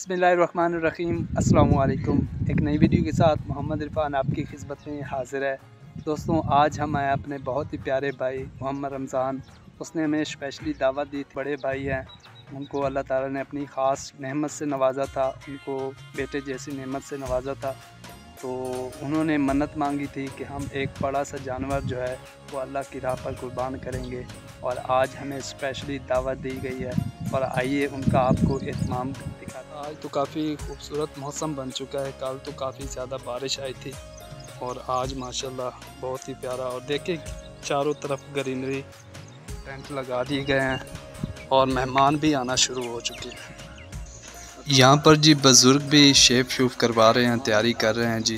बिस्मिल्लाहिर्रहमानिर्रहीम अस्सलामु अलैकुम। एक नई वीडियो के साथ मोहम्मद इरफान आपकी खिदमत में हाजिर है। दोस्तों, आज हम आए अपने बहुत ही प्यारे भाई मोहम्मद रमज़ान। उसने हमें स्पेशली दावत दी। बड़े भाई हैं, उनको अल्लाह ताला ने अपनी ख़ास नेमत से नवाजा था, उनको बेटे जैसी नेमत से नवाजा था। तो उन्होंने मन्नत मांगी थी कि हम एक बड़ा सा जानवर जो है वो अल्लाह की राह पर कुर्बान करेंगे, और आज हमें स्पेशली दावत दी गई है। और आइए उनका आपको एहतमाम दिखाते हैं। आज तो काफ़ी खूबसूरत मौसम बन चुका है। कल तो काफ़ी ज़्यादा बारिश आई थी और आज माशाल्लाह बहुत ही प्यारा। और देखिए चारों तरफ ग्रीनरी, टेंट लगा दिए गए हैं और मेहमान भी आना शुरू हो चुके हैं। यहाँ पर जी बुज़ुर्ग भी शेप शूफ करवा रहे हैं, तैयारी कर रहे हैं जी।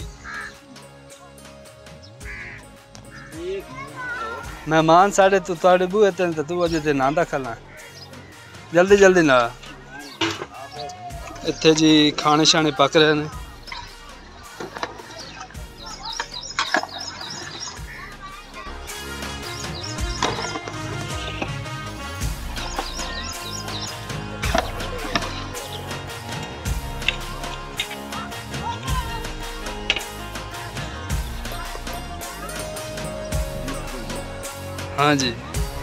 मेहमान साढ़े तो तुहाडे बूहे ते तू अजे ते ना दखल जल्दी जल्दी ना। इत्थे जी खाने शाने पक रहे हैं। हाँ जी,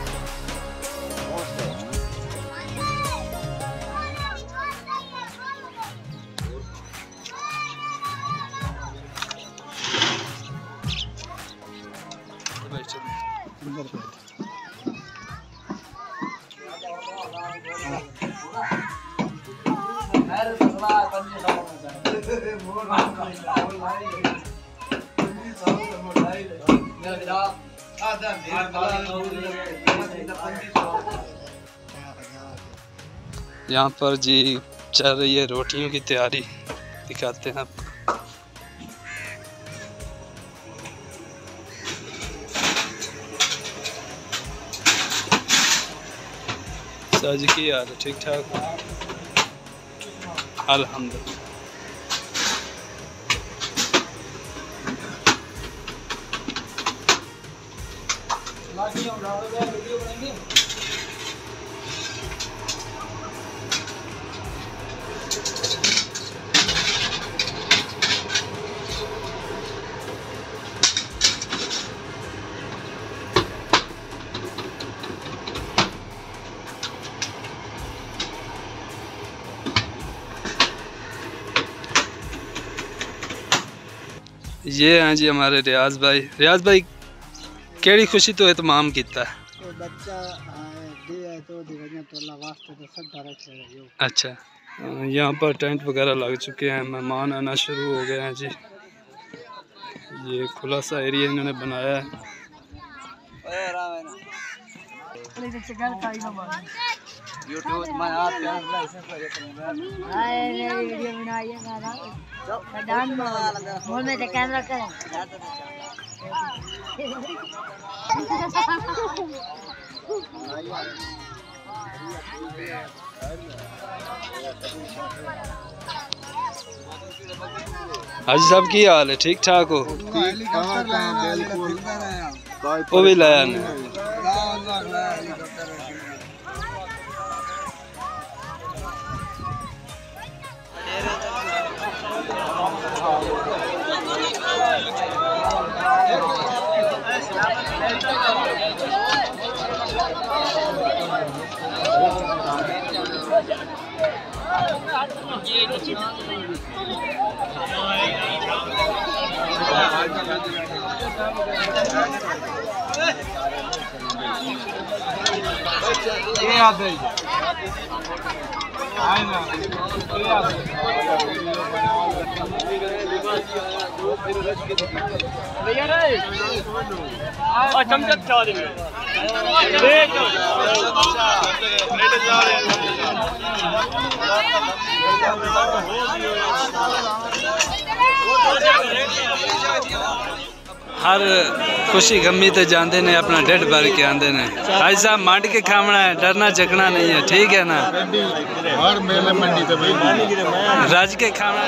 यहाँ पर जी चल रही है रोटियों की तैयारी, दिखाते हैं आपको। सज की यार ठीक ठाक अल्हम्दुलिल्लाह। ये हैं जी हमारे रियाज भाई। रियाज भाई केड़ी खुशी तो एहतमाम किया है? अच्छा, यहाँ पर टेंट वगैरह लग चुके हैं, मेहमान आना शुरू हो गए हैं जी। ये खुला सा एरिया इन्होंने बनाया है। हाजी साहब की हाल है? ठीक ठाक हो? वो भी लाया ने। हर खुशी गमी ते जाते ने, अपना ढिड भर के आते ने। भाई साहब मंड के खावना है, डरना झगना नहीं है, ठीक है ना? रज के खावना।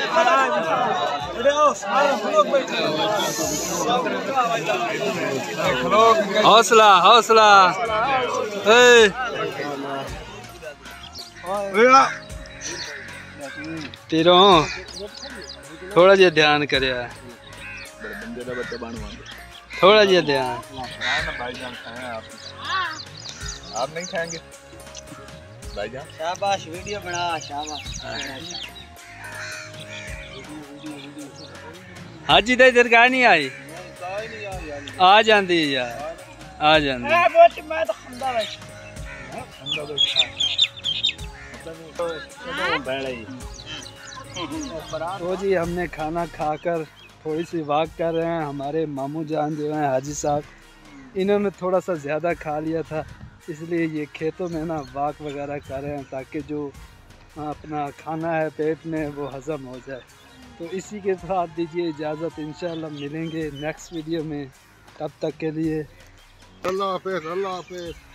हौसला हौसला। तेरो थोड़ा जिहा ध्यान करे, थोड़ा जिहा ध्यान। आप नहीं खाएंगे भाईजान? शाबाश, वीडियो बना, शाबाश। हाजी तो इधर का नहीं आई, आ जाती है यार, आ जाती। तो जी हमने खाना खाकर थोड़ी सी वॉक कर रहे हैं। हमारे मामू जान जो हैं हाजी साहब, इन्होंने थोड़ा सा ज़्यादा खा लिया था, इसलिए ये खेतों में ना वॉक वगैरह कर रहे हैं ताकि जो अपना खाना है पेट में वो हज़म हो जाए। तो इसी के साथ दीजिए इजाज़त, इंशाल्लाह मिलेंगे नेक्स्ट वीडियो में, तब तक के लिए अल्लाह हाफ़िज़। अल्लाह हाफ़िज़।